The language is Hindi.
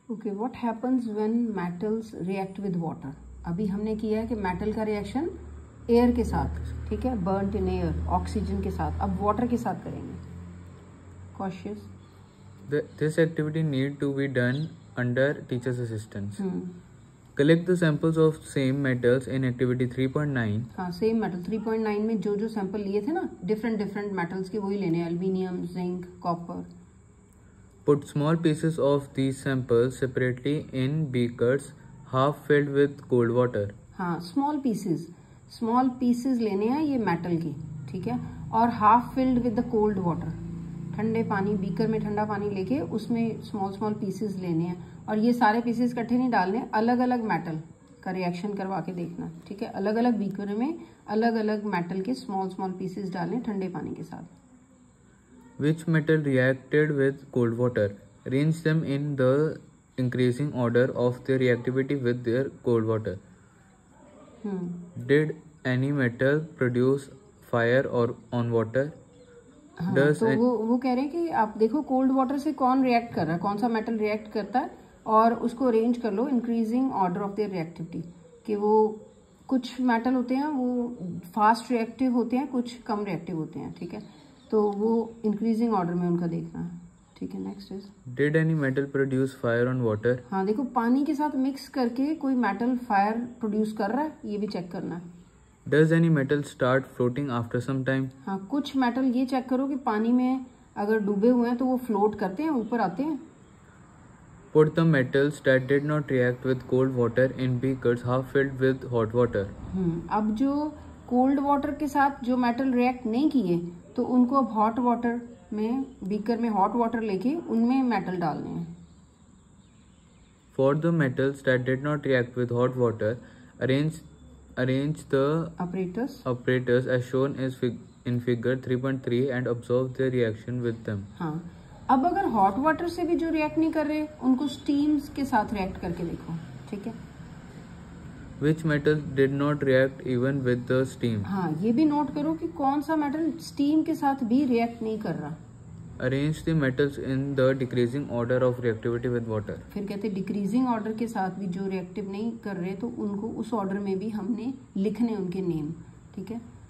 Okay, what happens when metals react with water. अभी हमने किया है कि मेटल का रिएक्शन एयर के साथ, ठीक है, बर्न्ट इन एयर, ऑक्सीजन के साथ। अब वाटर के साथ करेंगे। Cautious, This activity need to be done under teacher's assistance. Collect the samples of same metals in activity 3.9. हाँ, सेम मेटल 3.9 में जो जो सैंपल लिए थे ना डिफरेंट मेटल्स के, वही लेने हैं, aluminium, zinc, copper. Put small pieces of these samples separately in beakers half filled with cold water. हाँ, स्मॉल पीसेस लेने हैं ये मेटल के, ठीक है, और half filled with the cold water. ठंडे पानी, बीकर में ठंडा पानी लेके उसमें स्मॉल पीसेस लेने हैं, और ये सारे पीसेस इकट्ठे नहीं डालने, अलग अलग मेटल का रिएक्शन करवा के देखना, ठीक है। अलग अलग बीकर में अलग अलग मेटल के स्मॉल पीसेस डालने ठंडे पानी के साथ। Which metal reacted with cold water? Arrange them in the increasing order of their reactivity with their cold water. Did any metal produce fire or on water? हाँ, तो वो कह रहे हैं कि आप देखो कोल्ड वाटर से कौन रिएक्ट कर रहा है, कौन सा मेटल रिएक्ट करता है, और उसको अरेंज कर लो increasing order of their reactivity. कि वो कुछ मेटल होते हैं वो फास्ट रिएक्टिव होते हैं, कुछ कम रिएक्टिव होते हैं, ठीक है, तो वो इंक्रीजिंग ऑर्डर में उनका देखना है, ठीक है। Next is, did any metal produce fire on water. हाँ, देखो पानी के साथ मिक्स करके कोई मेटल फायर प्रोड्यूस कर रहा है, ये भी चेक करना है। Does any metal start floating after some time. हाँ, कुछ मेटल ये चेक करो कि पानी में अगर डूबे हुए हैं तो वो फ्लोट करते हैं, ऊपर आते हैं। Put the metals that did not react with cold water in beakers half filled with hot water. अब जो कोल्ड वाटर के साथ जो मेटल रिएक्ट नहीं किए तो उनको अब हॉट वाटर में, बीकर में हॉट वाटर लेके उनमें मेटल डालने हैं। For the metals that did not react with hot water, arrange the apparatus as shown in figure 3.3 and observe their reaction with them. हाँ, अब अगर हॉट वाटर से भी जो रिएक्ट नहीं कर रहे उनको स्टीम्स के साथ रिएक्ट करके देखो, ठीक है। Which metals did not react even with the steam? हाँ, ये भी नोट करो कि कौन सा मेटल स्टीम के साथ भी रिएक्ट नहीं कर रहा। Arrange the metals in the decreasing order of reactivity with water. फिर कहते डिक्रीजिंग ऑर्डर के साथ भी जो रिएक्टिव नहीं कर रहे तो उनको उस ऑर्डर में भी हमने लिखने उनके नेम, ठीक है।